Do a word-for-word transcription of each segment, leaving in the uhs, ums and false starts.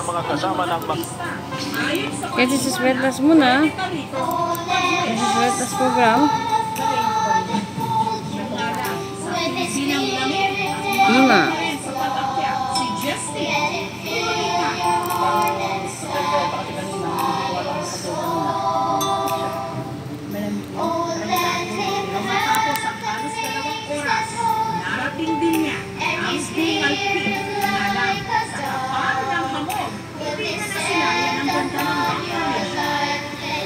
mga kasama ng mag... Kasi sa Swetas muna. Sa Swetas program. Muna. Narating din niya ang Bingal Peak na lang sa kapal ng hamog. Hindi na nasilayan ng ganda ng reclamation.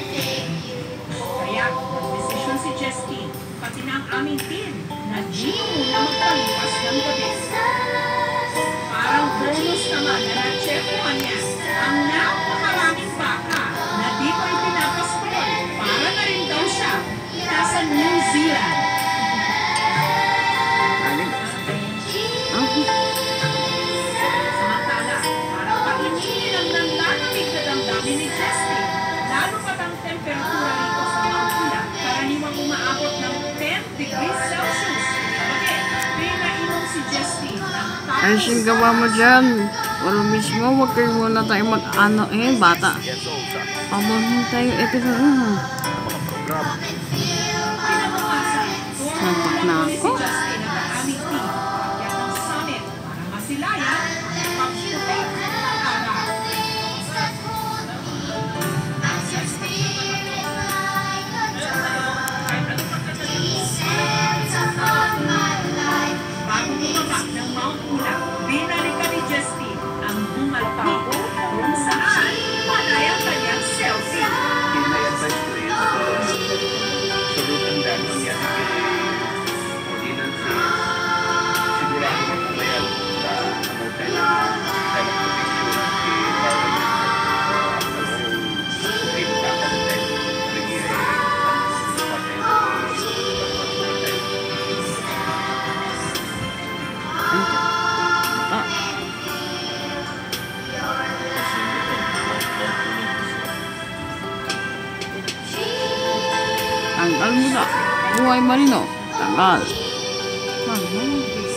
Kaya, nag-desisyon si Justine, pati na ang aming team, na dito muna magpalipas ng gabi. Parang bonus naman na na-checkuhan niya ang napakaraming baka na dito ay pinapaspol. Para na rin daw siya nasa New Zealand. Samantala, para paininin ang nanlalamig na damdamin ni Justine, lalo pat ang temperatura rito sa Mount Pula, karaniwang umaabot ng ten degrees Celsius. Bakit? Pinainom si Justine ng tapos... Ay, singgawa mo dyan. Wala mismo, huwag kayo muna tayo mag-ano eh, bata. Pabahin tayo episode. Uh. Nantak na ako. Bago bumaba ng Mount Pula, binalikan ni Justine ang bungal tao kung saan panay ang kanyang selfie. Ina-advise ko is sulutan dahil mangyari kay ordinance sigurado mo kung mayan sa ano tayo kind of protection kay Marvel so supreme ka ka tayo bigay Tanggal mo na. Buhay marino. Tanggal. Tanggal.